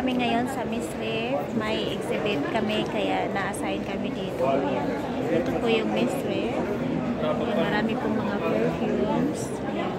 kami ngayon sa Mishref. May exhibit kami kaya na-assign kami dito. Ayan. Ito po yung Mishref. Ayan, marami pong mga perfumes. Ayan.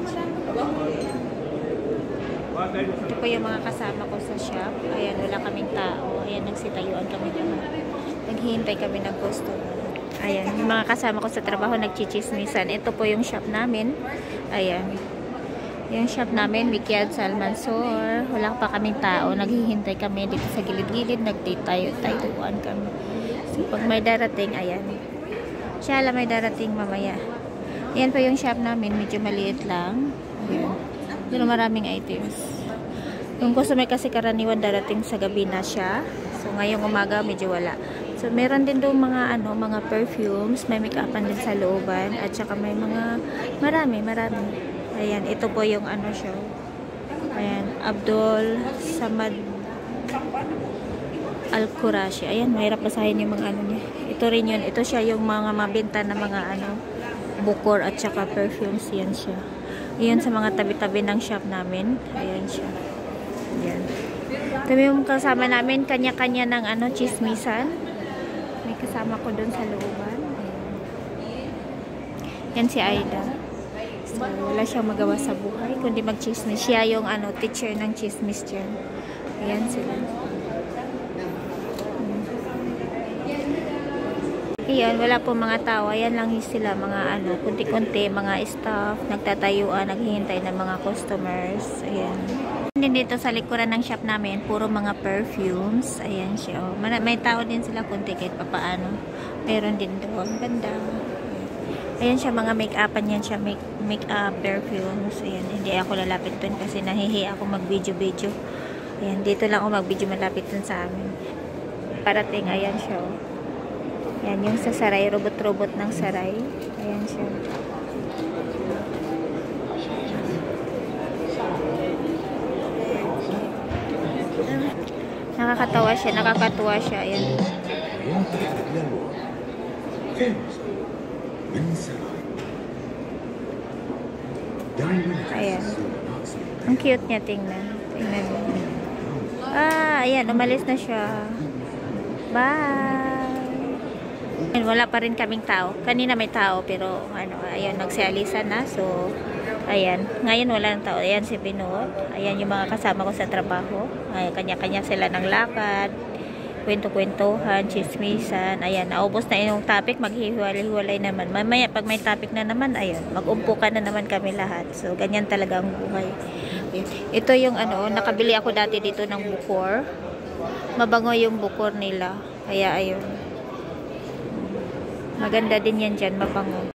Ito po yung mga kasama ko sa shop. Ayan, wala kaming tao. Ayan, nagsitayuan kami lahat. Naghihintay kami ng customer. Ayan, yung mga kasama ko sa trabaho nagchichismisan. Ito po yung shop namin. Ayan. Yung shop namin, Mikyad Salmansor. Wala pa kaming tao. Naghihintay kami dito sa gilid-gilid. Nagtitayuan kami. So, pag may darating, ayan. Siyala may darating mamaya. Ayan po yung shop namin. Medyo maliit lang. Ayan. Pero maraming items. Yung customer kasi karaniwan darating sa gabi na siya. So, ngayong umaga, medyo wala. So, meron din doon mga, mga perfumes. May make-upan din sa looban. At saka may mga, marami. Ayan, ito po yung siya. Ayan, Abdul Samad Al-Qurashi. Ayan, mahirap basahin yung mga niya. Ito rin yun. Ito siya yung mga mabenta na mga bukor at saka perfumes. Yan siya. Ayan sa mga tabi-tabi ng shop namin. Ayan siya. Ayan. Ito yung kasama namin. Kanya-kanya ng chismisan. May kasama ko doon sa looban. Ayan. Yan si Aida. So, wala siyang magawa sa buhay kundi mag-chismis. Siya yung teacher ng chismis dyan. Ayan sila. Ayan, wala po mga tao. Ayan lang sila, mga kunti-kunti, mga staff, nagtatayuan, naghihintay ng mga customers. Ayan. Dito sa likuran ng shop namin, puro mga perfumes. Ayan siya. Oh. May tao din sila kunti kahit papaano. Meron din doon. Ganda. Ayan siya, mga make-upan yan siya, make-up, perfumes. Ayan, hindi ako lalapit dun kasi nahihi ako mag-video-video. Ayan, dito lang ako mag-video malapit dun sa amin. Parating, ayan siya. Ayan, yung sa saray, robot-robot ng saray. Ayan siya. Nakakatuwa siya. Ayan. Ayan. Ang cute niya, tingnan. Tingnan mo. Ayan, umalis na siya. Bye! Ayan, wala pa rin kaming tao. Kanina may tao, pero ayan, nagsialisan na. So, ayan. Ngayon wala ng tao. Ayan si Binot. Ayan yung mga kasama ko sa trabaho. Ayan, kanya-kanya sila ng lakad. Kwento-kwentuhan, chismisan. Ayan, naubos na yung topic, maghihiwalay naman. Mamaya, pag may topic na naman, ayun, mag-umpukan na naman kami lahat. So, ganyan talaga ang buhay. Ito yung nakabili ako dati dito ng bukor. Mabango yung bukor nila. Kaya, ayun. Maganda din yan dyan, mabango.